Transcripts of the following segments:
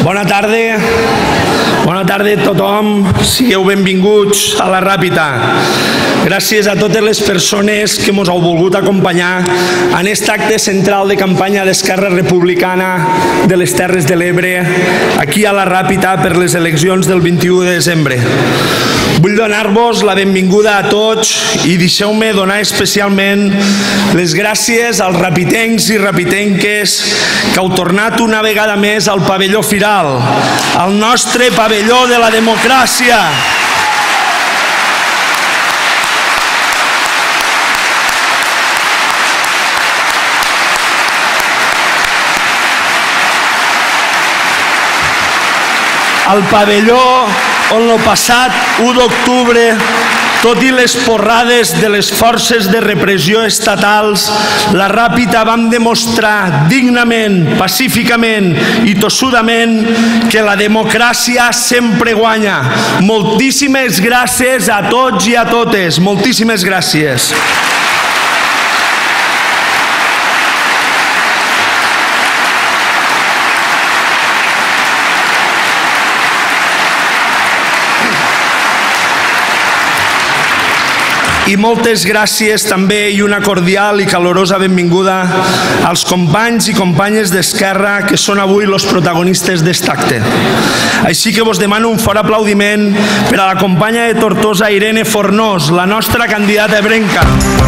Bona tarda a tothom, sigueu benvinguts a la Ràpita. Gràcies a totes les persones que ens heu volgut acompanyar en aquest acte central de campanya d'Esquerra Republicana de les Terres de l'Ebre, aquí a la Ràpita per les eleccions del 21 de desembre. Vull donar-vos la benvinguda a tots i deixeu-me donar especialment les gràcies als rapitencs i rapitenques que heu tornat una vegada més al pavelló Firal, al nostre pavelló de la democràcia. Al pavelló on el passat 1 d'octubre, tot i les porrades de les forces de repressió estatals, la Ràpita vam demostrar dignament, pacíficament i tossudament que la democràcia sempre guanya. Moltíssimes gràcies a tots i a totes. Moltíssimes gràcies. I moltes gràcies també i una cordial i calorosa benvinguda als companys i companyes d'Esquerra que són avui els protagonistes d'aquest acte. Així que vos demano un fort aplaudiment per a la companya de Tortosa, Irene Fornós, la nostra candidata ebrenca.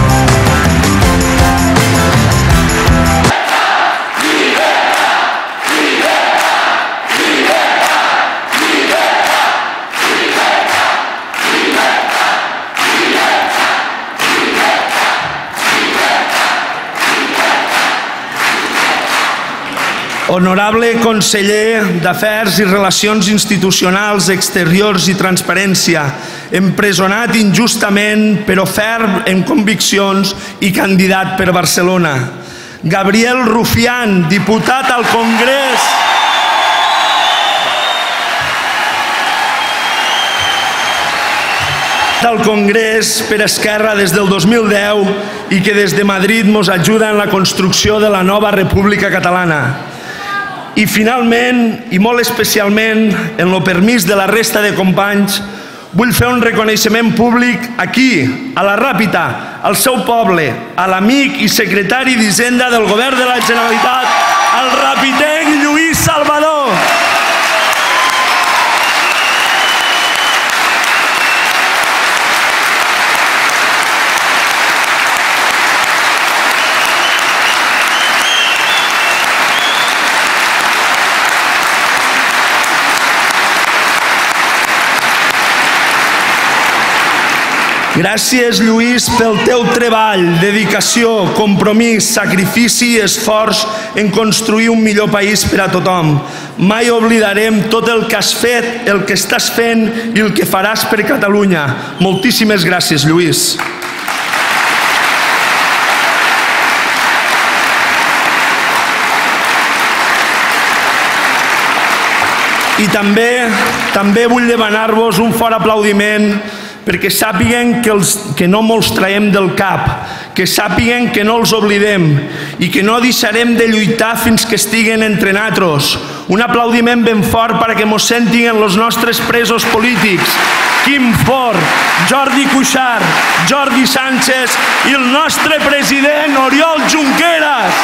Honorable conseller d'Afers i Relacions Institucionals, Exteriors i Transparència, empresonat injustament però ferm en conviccions i candidat per Barcelona. Gabriel Rufián, diputat al Congrés. Al Congrés per Esquerra des del 2010 i que des de Madrid ens ajuda en la construcció de la nova República Catalana. I finalment, i molt especialment, en el permís de la resta de companys, vull fer un reconeixement públic aquí, a la Ràpita, al seu poble, a l'amic i secretari d'Hisenda del Govern de la Generalitat, el rapitenc Lluís Salvador. Gràcies, Lluís, pel teu treball, dedicació, compromís, sacrifici i esforç en construir un millor país per a tothom. Mai oblidarem tot el que has fet, el que estàs fent i el que faràs per Catalunya. Moltíssimes gràcies, Lluís. I també vull demanar-vos un fort aplaudiment perquè sàpiguen que no mos traiem del cap, que sàpiguen que no els oblidem i que no deixarem de lluitar fins que estiguen entre nosaltres. Un aplaudiment ben fort perquè mos sentin els nostres presos polítics, Quim Forn, Jordi Cuixart, Jordi Sánchez i el nostre president Oriol Junqueras.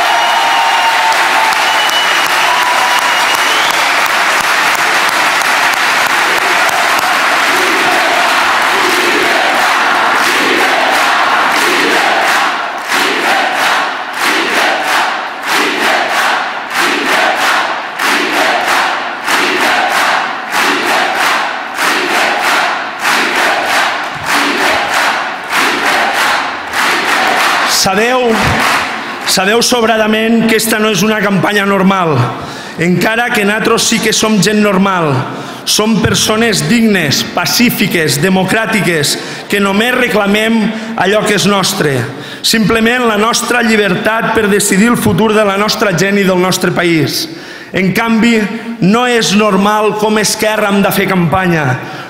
Sabeu sobradament que aquesta no és una campanya normal, encara que nosaltres sí que som gent normal. Som persones dignes, pacífiques, democràtiques, que només reclamem allò que és nostre. Simplement la nostra llibertat per decidir el futur de la nostra gent i del nostre país. En canvi, no és normal com Esquerra hem de fer campanya.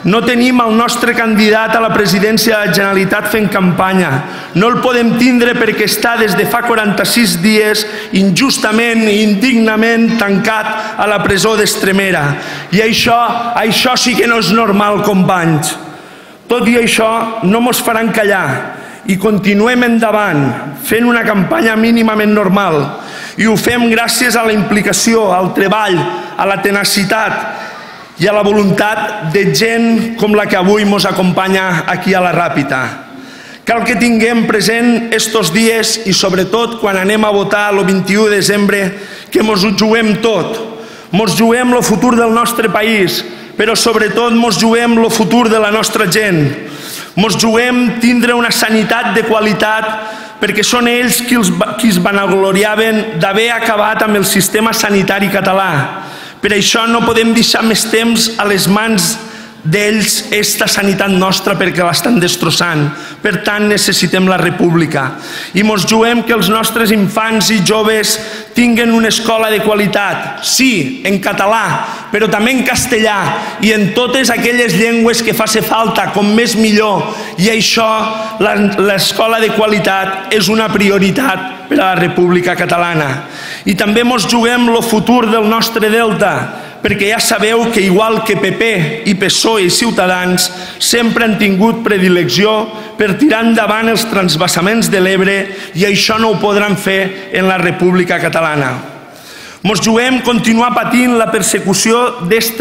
No tenim el nostre candidat a la presidència de la Generalitat fent campanya. No el podem tindre perquè està des de fa 46 dies injustament i indignament tancat a la presó d'Estremera. I això sí que no és normal, companys. Tot i això, no mos faran callar i continuem endavant fent una campanya mínimament normal. I ho fem gràcies a la implicació, al treball, a la tenacitat i a la voluntat de gent com la que avui ens acompanya aquí a la Ràpita. Cal que tinguem present estos dies i sobretot quan anem a votar el 21 de desembre que ens ho juguem tot. Ens juguem el futur del nostre país, però sobretot ens juguem el futur de la nostra gent. Ens juguem tindre una sanitat de qualitat perquè són ells qui es vanagloriaven d'haver acabat amb el sistema sanitari català. Per això no podem deixar més temps a les mans d'ells esta sanitat nostra perquè l'estan destrossant. Per tant, necessitem la república. I ens juguem que els nostres infants i joves tinguen una escola de qualitat. Sí, en català, però també en castellà i en totes aquelles llengües que faci falta, com més millor. I això, l'escola de qualitat, és una prioritat per a la República Catalana. I també ens juguem el futur del nostre delta, perquè ja sabeu que igual que PP i PSOE i Ciutadans sempre han tingut predilecció per tirar endavant els transvasaments de l'Ebre i això no ho podran fer en la República Catalana. Ens juguem continuar patint la persecució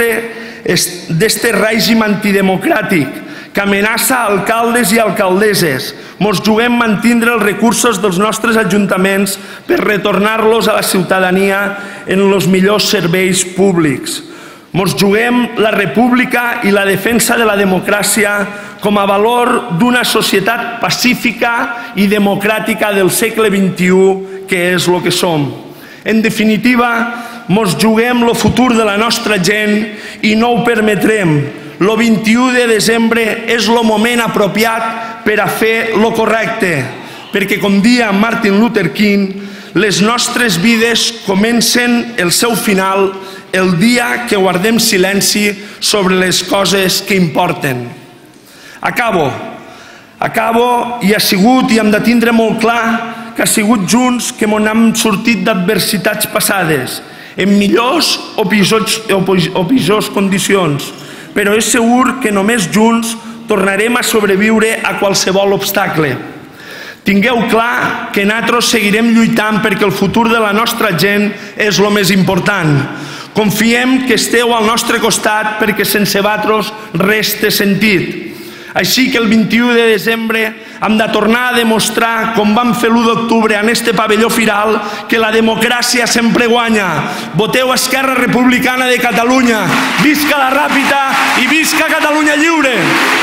d'este règim antidemocràtic que amenaça alcaldes i alcaldesses. Ens juguem mantindre els recursos dels nostres ajuntaments per retornar-los a la ciutadania en els millors serveis públics. Ens juguem la república i la defensa de la democràcia com a valor d'una societat pacífica i democràtica del segle XXI, que és el que som. En definitiva, ens juguem el futur de la nostra gent i no ho permetrem. El 21 de desembre és el moment apropiat per a fer el correcte, perquè, com dia Martin Luther King, les nostres vides comencen el seu final el dia que guardem silenci sobre les coses que importen. Acabo i ha sigut, i hem de tindre molt clar, que ha sigut junts que ens hem sortit d'adversitats passades, en millors o pitjors condicions, però és segur que només junts tornarem a sobreviure a qualsevol obstacle. Tingueu clar que nosaltres seguirem lluitant perquè el futur de la nostra gent és el més important. Confiem que esteu al nostre costat perquè sense vosaltres res té sentit. Així que el 21 de desembre hem de tornar a demostrar, com vam fer l'1 d'octubre en este pavelló firal, que la democràcia sempre guanya. Voteu Esquerra Republicana de Catalunya. Visca la Ràpita i visca Catalunya Lliure!